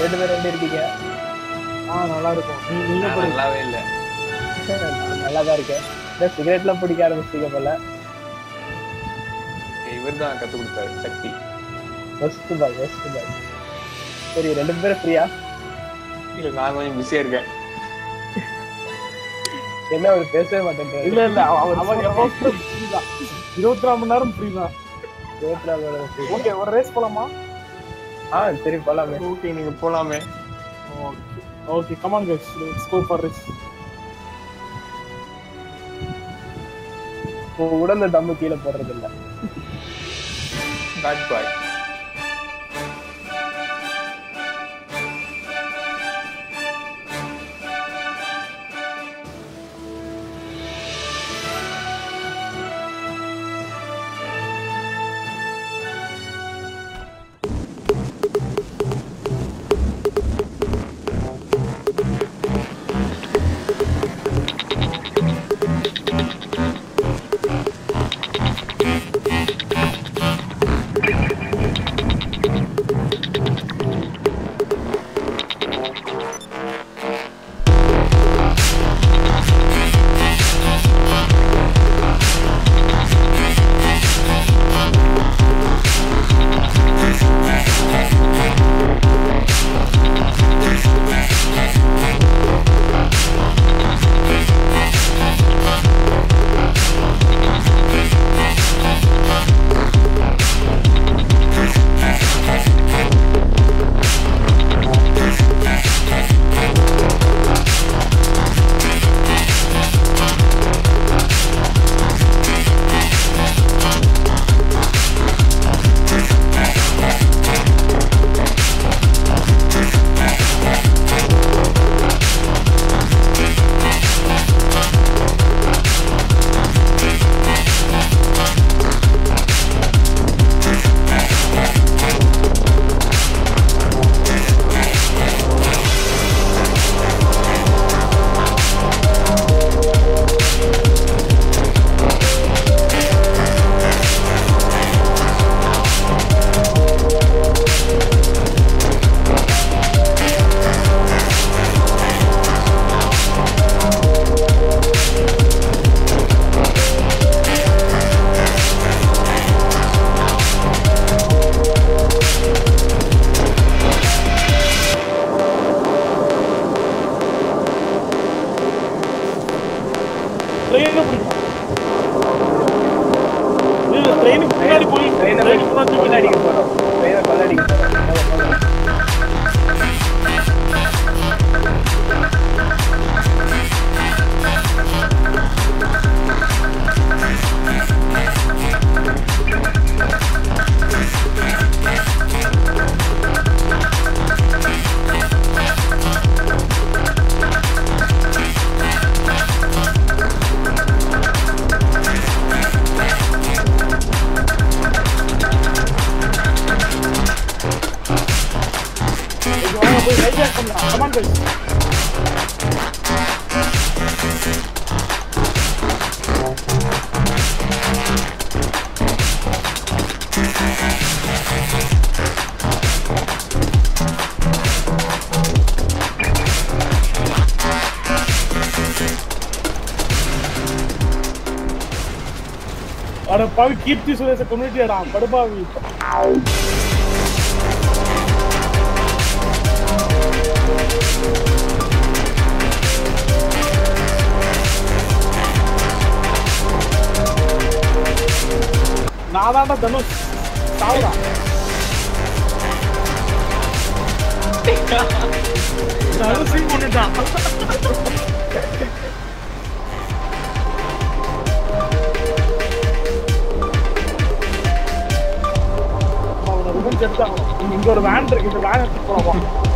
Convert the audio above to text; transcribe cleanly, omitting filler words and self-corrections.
2 பேரும் எப்படி இருக்கீங்க? நல்லா இருக்கும். நீங்க நல்லாவே இல்ல. நல்லா தான் இருக்கேன். சிகரெட்லாம் பிடிக்க ஆரம்பிச்சிட்டீங்க போல. இவர் தான் கத்து கொடுத்தாரு சக்தி. Best bye. சரி 2 பேரும் ஃப்ரீயா? இல்ல நான் கொஞ்சம் பிஸியா இருக்கேன். என்ன அவர் பேசவே மாட்டேன். இல்ல அவர் 24 மணி நேரம் ஃப்ரீ தான். 24 மணி நேரம். ஓகே, ஒரு ரேஸ் போலாமா? சரி போலாமே. ஓகே நீங்க போலாமே. Okay come on guys, let's go for race. உடனே தம்மு கீழே போடுறது இல்ல. Bad boy. Come on, guys. अरे पावी कीर्ति सुरेश कम्युनिटी अड़ा बड़पावी नादाटा धनुष सावरा धनुष ही मुनिटा இங்க ஒரு வேன் இருக்கு இந்த வேன் எடுத்து போறோம்